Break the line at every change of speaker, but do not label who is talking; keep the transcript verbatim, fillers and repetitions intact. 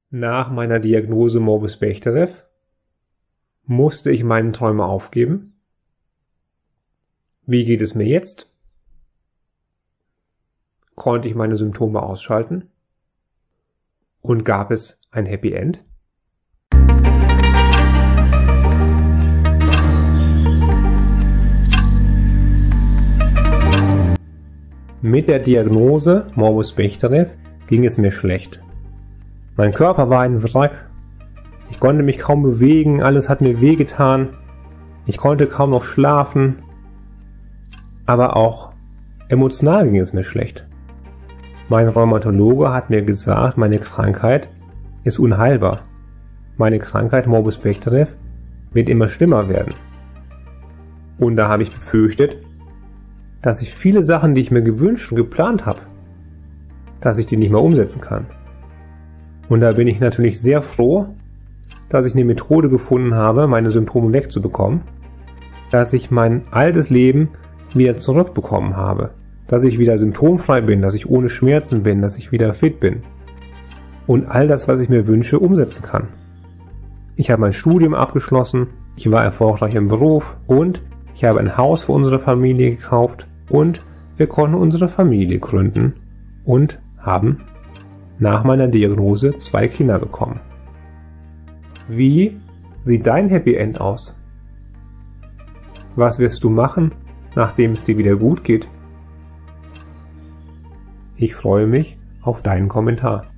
Nach meiner Diagnose Morbus Bechterew musste ich meinen Träume aufgeben. Wie geht es mir jetzt? Konnte ich meine Symptome ausschalten? Und gab es ein Happy End? Mit der Diagnose Morbus Bechterew ging es mir schlecht. Mein Körper war ein Wrack. Ich konnte mich kaum bewegen, alles hat mir wehgetan. Ich konnte kaum noch schlafen. Aber auch emotional ging es mir schlecht. Mein Rheumatologe hat mir gesagt, meine Krankheit ist unheilbar. Meine Krankheit Morbus Bechterew wird immer schlimmer werden. Und da habe ich befürchtet, dass ich viele Sachen, die ich mir gewünscht und geplant habe, dass ich die nicht mehr umsetzen kann. Und da bin ich natürlich sehr froh, dass ich eine Methode gefunden habe, meine Symptome wegzubekommen, dass ich mein altes Leben wieder zurückbekommen habe, dass ich wieder symptomfrei bin, dass ich ohne Schmerzen bin, dass ich wieder fit bin und all das, was ich mir wünsche, umsetzen kann. Ich habe mein Studium abgeschlossen, ich war erfolgreich im Beruf und ich habe ein Haus für unsere Familie gekauft und wir konnten unsere Familie gründen und haben nach meiner Diagnose zwei Kinder bekommen. Wie sieht dein Happy End aus? Was wirst du machen, nachdem es dir wieder gut geht? Ich freue mich auf deinen Kommentar.